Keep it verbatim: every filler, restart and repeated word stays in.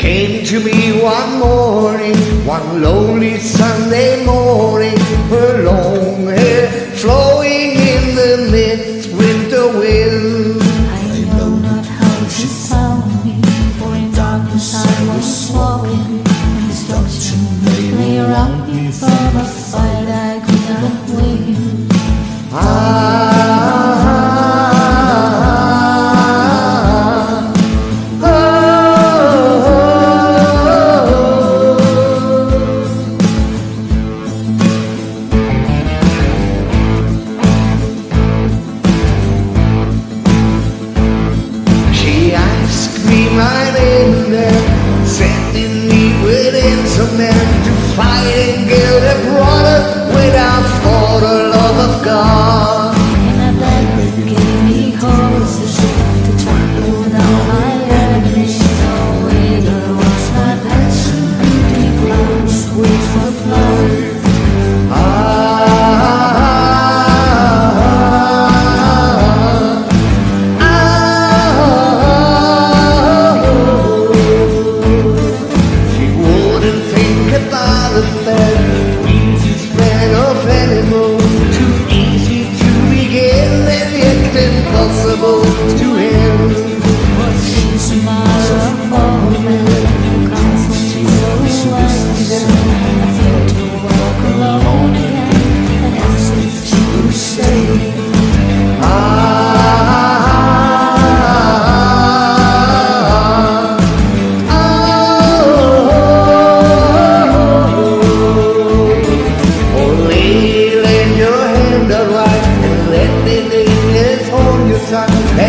came to me one morning, one lonely Sunday morning, her long hair flowing in the midwinter wind. I know not how she found me, for in darkness I was walking, and destruction lay around me from a fight I could not win. Ah, my name there, sending me within some men to fight and get a brother without for the love of God. And I begged, gave me horses to trample down my enemies. Away there was my passion, deep clouds wait for flood. Impossible to him. What seems a mile of moment who comes from so well. I feel to walk alone again and ask if she would stay. Ah, oh, oh, lay, lend your hand out wide and let me lay this on your side.